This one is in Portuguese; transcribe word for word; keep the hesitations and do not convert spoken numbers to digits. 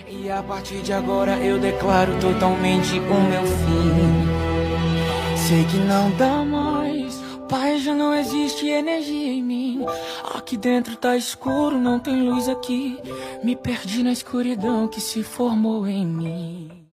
E a partir de agora eu declaro totalmente o meu fim. Sei que não dá mais, pai, já não existe energia em mim. Aqui dentro tá escuro, não tem luz aqui. Me perdi na escuridão que se formou em mim.